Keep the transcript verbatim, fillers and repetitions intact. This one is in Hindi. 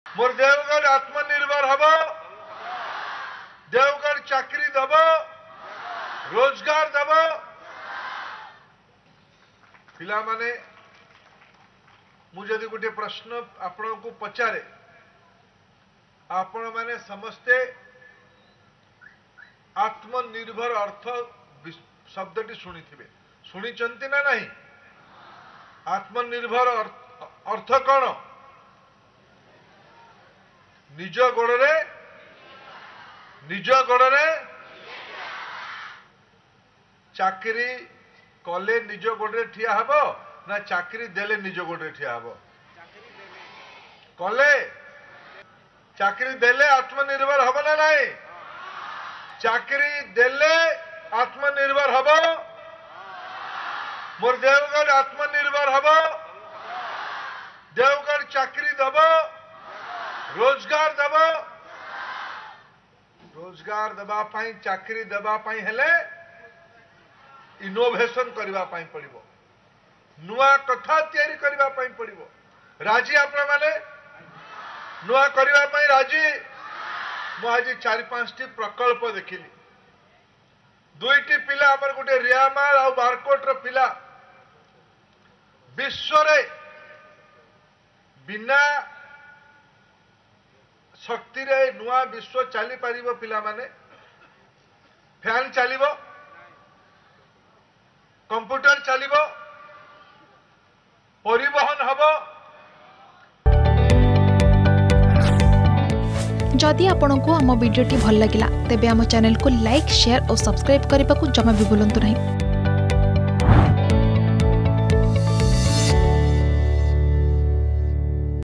मोर देवगढ़ आत्मनिर्भर हम देवगढ़ चाकरी दब रोजगार दब पिला माने मुझे गोटे प्रश्न आपण को पचारे आपण माने समस्ते आत्मनिर्भर अर्थ शब्दटी शुणी थे शुणी ना नहीं आत्मनिर्भर अर्थ कौन निज गोड़े निज गोड़े चाकरी कले निज गोड़े ठिया हब ना चाकरी देले निज गोड़े ठिया हब कले चाकरी देले आत्मनिर्भर हब ना नहीं चाकरी देले आत्मनिर्भर हब मोर देवगढ़ आत्मनिर्भर हम देवगढ़ चाकरी दब रोजगार दब रोजगार दबापाई चाकरी दबापाई हेले इनोवेशन करबा पाई पड़िबो नुआ कथा तैयारी करबा पाई पड़िबो राजी आपण माने नुआ करबा पाई राजी मु आज चार पांचटी प्रकल्प देखिली दुईटी पिला हमर गोटे रियामाल आ बारकोट रो पिला विश्व रे बिना शक्ति रे नुआ विश्व चली पारिबो पिला माने फैन चलिबो कंप्यूटर चलिबो परिवहन हबो जदि आपंक आम भिडी भल लगा तेब आम चैनल को लाइक शेयर और सब्सक्राइब करने को जमा भी भूलु नहीं।